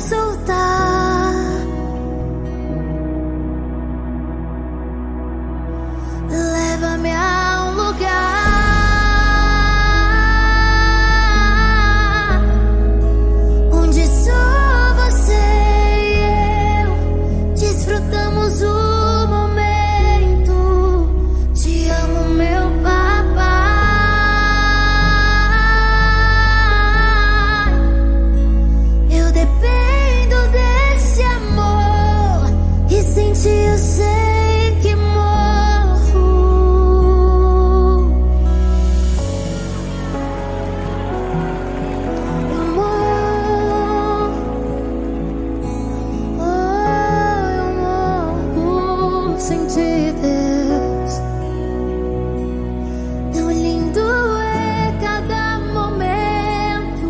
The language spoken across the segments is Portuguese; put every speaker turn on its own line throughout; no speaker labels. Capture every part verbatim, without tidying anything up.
soltar. Leva-me a um lugar onde só você e eu desfrutamos o momento. Te amo, meu papai. Eu dependo desse amor e sem ti eu sei que morro. Amor, oh, eu morro sem ti, Deus. Tão lindo é cada momento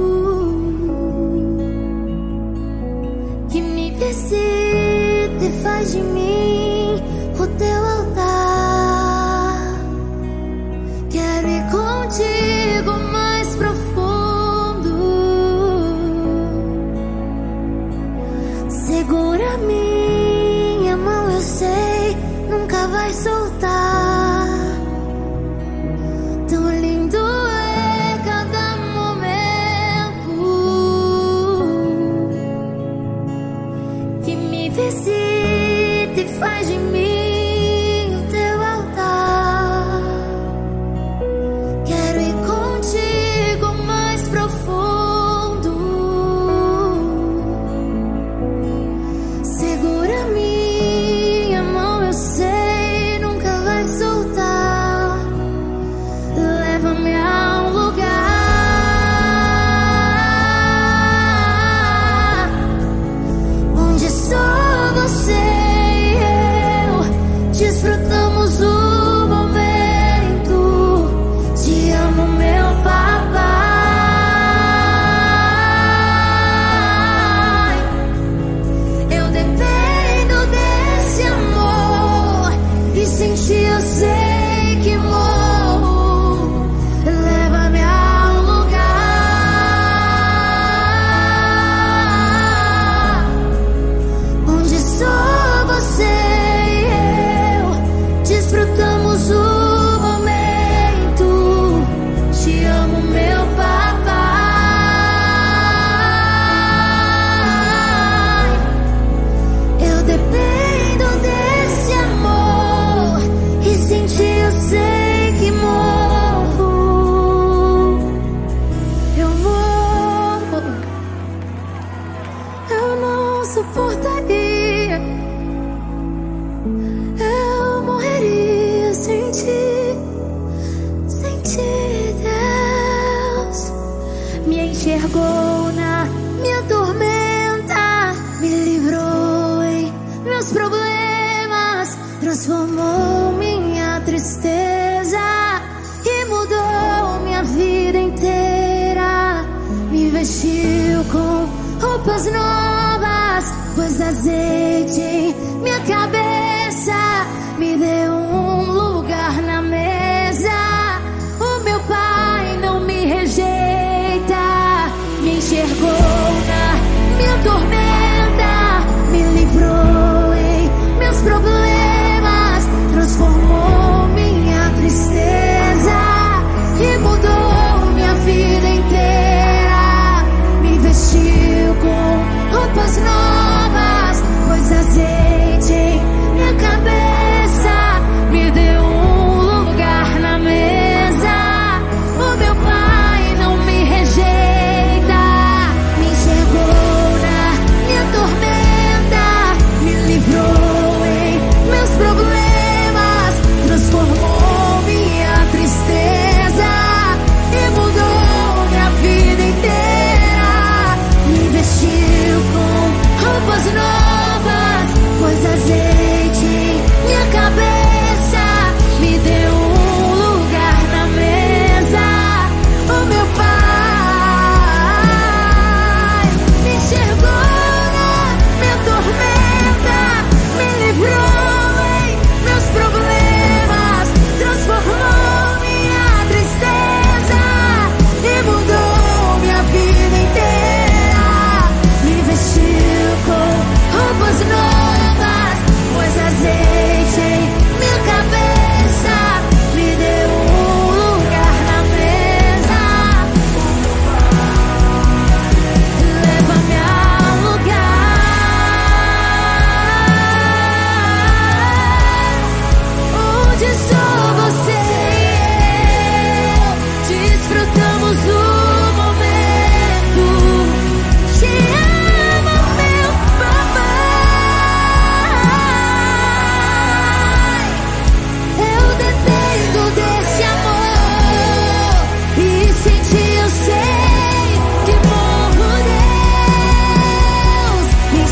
que me visita e faz de mim o teu altar. Quero ir contigo mais profundo. Segura minha mão, eu sei, nunca vai soltar. Tão lindo é cada momento que me visita e faz de mim o teu altar. Quero ir contigo mais profundo. Segura minha mão, eu sei, nunca vai soltar. Leva-me a um lugar onde só você e eu desfrutamos o momento. Te amo, meu papai. Eu dependo desse amor e sem ti eu sei que morro. Leva-me a um lugar onde só você e eu desfrutamos o momento. Te amo, meu papai. Eu dependo desse amor e sem ti eu sei que morro. Eu morro. Eu não suportaria. Eu morreria sem ti, sem ti, Deus. Me enxergou na minha tormenta, me livrou em meus problemas, transformou minha tristeza e mudou minha vida inteira. Me vestiu com roupas novas, pôs azeite em minha cabeça, me deu um lugar na mesa. O meu pai não me rejeita. Me enxergou na minha tormenta, me livrou em meus problemas, transformou minha tristeza e mudou minha vida inteira. Me vestiu com roupas novas, pôs azeite em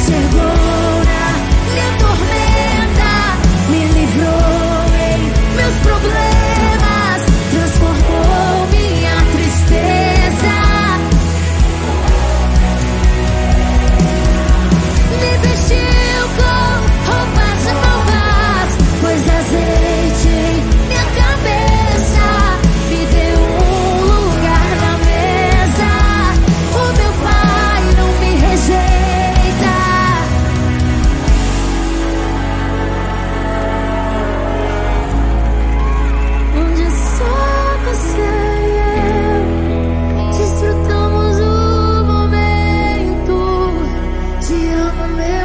enxergou na minha tormenta, me livrou em meus problemas, transformou minha tristeza, me vestiu com roupas novas, pôs azeite em minha cabeça, me deu um lugar na mesa. O meu Pai não me rejeita. Onde só você e eu desfrutamos o momento. Te amo, meu